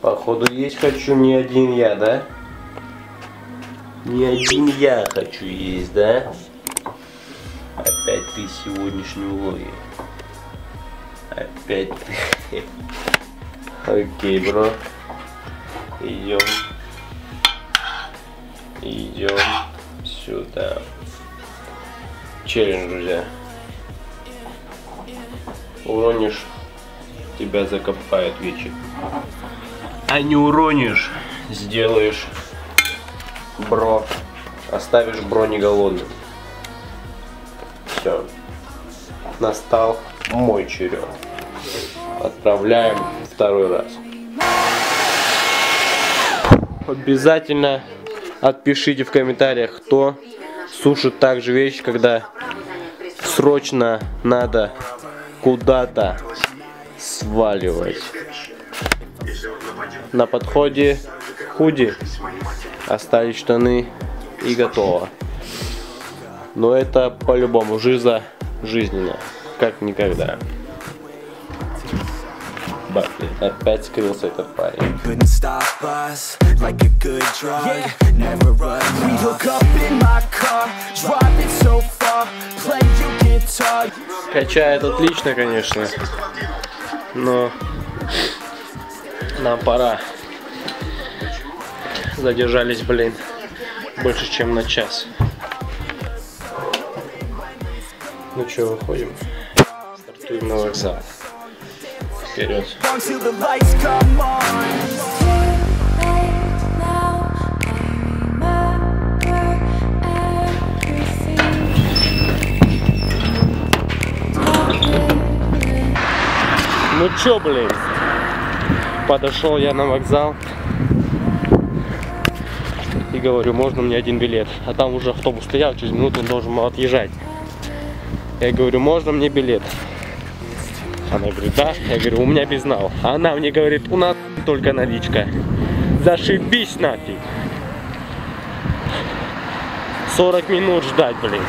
Походу есть хочу не один я, да? Не один я хочу есть, да? Опять ты сегодняшний влоге. Опять ты. Окей, бро. Идем. Идем сюда. Челлендж, друзья. Уронишь, тебя закопают вечер. А не уронишь, сделаешь бро. Оставишь бро не голодным. Все. Настал мой черед. Отправляем второй раз. Обязательно отпишите в комментариях, кто сушит так же вещи, когда срочно надо куда-то сваливать. На подходе худи, остались штаны и готово. Но это по-любому жиза жизненная, как никогда. Бафли, опять скрылся этот парень. Качает отлично, конечно, но нам пора. Задержались, блин, больше чем на час. Ну что, выходим. Стартуем на вокзал. Вперед. Ну чё, блин, подошел я на вокзал и говорю, можно мне один билет? А там уже автобус стоял, через минуту он должен был отъезжать. Я говорю, можно мне билет? Она говорит, да. Я говорю, у меня безнал. А она мне говорит, у нас только наличка. Зашибись нафиг. 40 минут ждать, блин.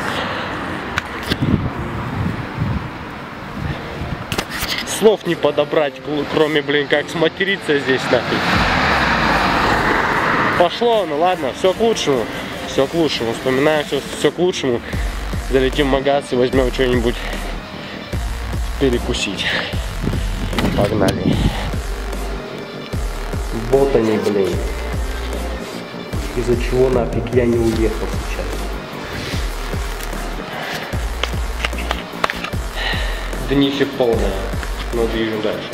Слов не подобрать, кроме, блин, как сматериться здесь нафиг. Пошло, ну ладно, все к лучшему. Все к лучшему. Вспоминаем все к лучшему. Залетим в магаз и возьмем что-нибудь перекусить. Погнали. Вот они, блин. Из-за чего нафиг я не уехал сейчас. Днище полное. Но движем дальше.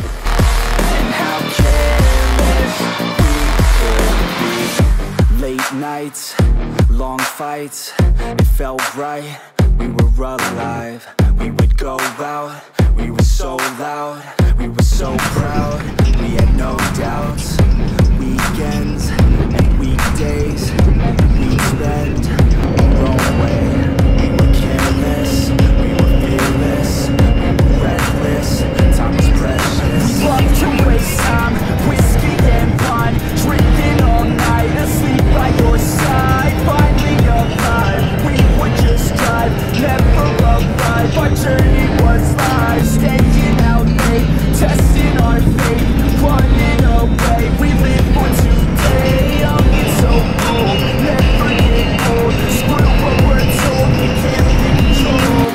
Late nights, long fights, it felt right, we were alive, we would go out, we were so loud, we were so proud, we had no doubts, weekends and weekdays, we'd spend our own way, we were careless, we were fearless, we were reckless, time was precious, we loved to waste time, whiskey and wine, drinking all night, asleep by your side, finally alive, we would just drive, never arrive, our journey was live, staying out late, testing our fate, running away, we live for today, I'll get so old, never get old, screw what we're told, we can't control.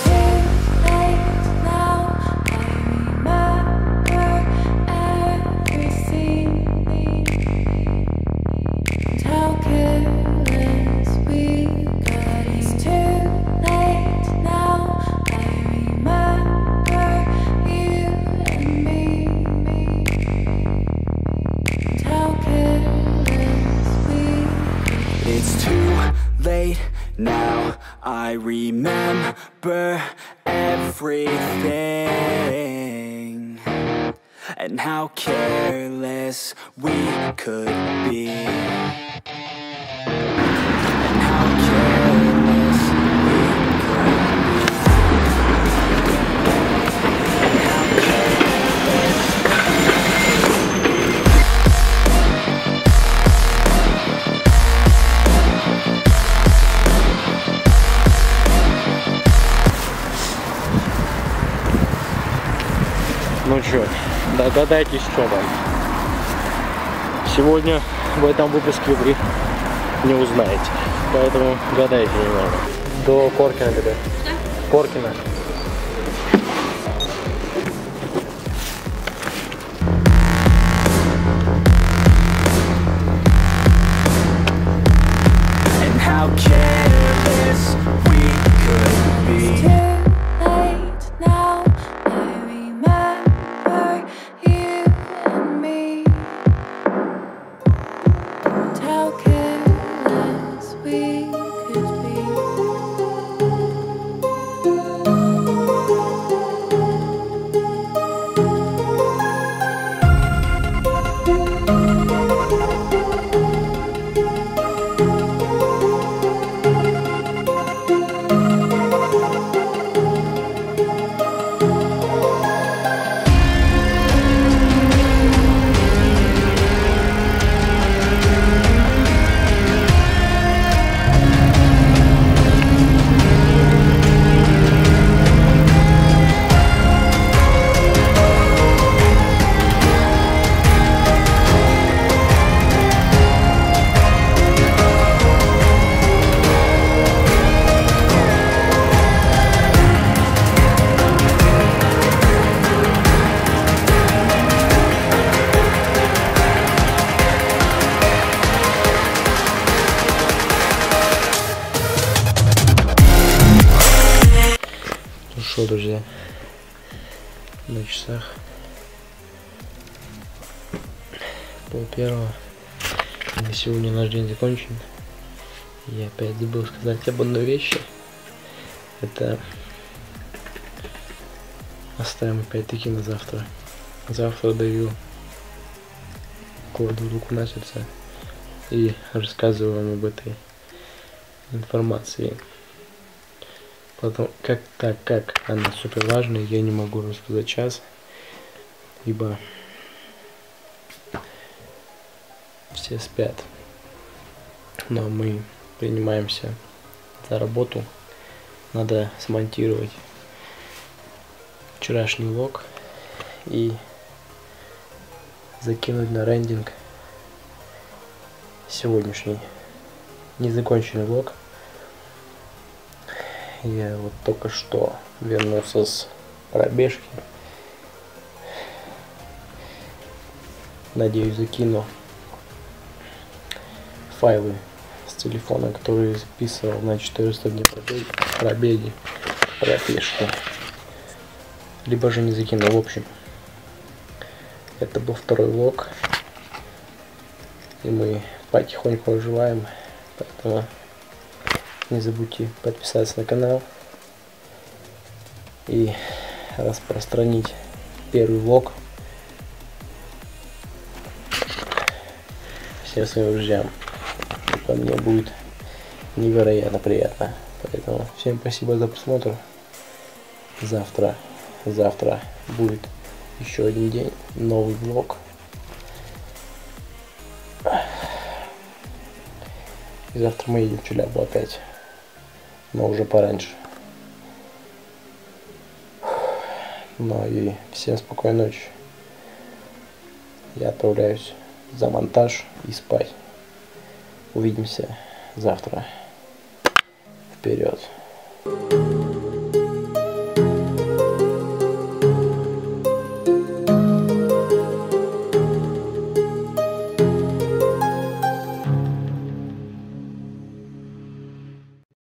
It's too late now, I remember everything and how careless we could be. And how careless we could be. And how careless. Ну чё, догадайтесь, что там. Сегодня в этом выпуске вы не узнаете, поэтому гадайте немного. До Коркина тебе. Коркина. And how careless we could be. It's too late now. I remember you and me. And how careless we could be. Ну что, друзья, на часах 12:30. На сегодня наш день закончен. Я опять забыл сказать об одной вещи. Это оставим опять-таки на завтра. Завтра даю кладу руку на сердце и рассказываю вам об этой информации. Потом, так как она супер важная, я не могу рассказать сейчас, ибо все спят. Но мы принимаемся за работу. Надо смонтировать вчерашний влог и закинуть на рендинг сегодняшний незаконченный влог. Я вот только что вернулся с пробежки. Надеюсь, закину файлы с телефона, которые записывал на 400 дней пробеги, пробежки. Либо же не закину. В общем, это был второй влог. И мы потихоньку оживаем. Поэтому не забудьте подписаться на канал и распространить первый влог всем своим друзьям. Это мне будет невероятно приятно. Поэтому всем спасибо за просмотр. Завтра будет еще один день, новый влог. И завтра мы едем в Челябу опять. Но уже пораньше. Ну и всем спокойной ночи. Я отправляюсь за монтаж и спать. Увидимся завтра. Вперед!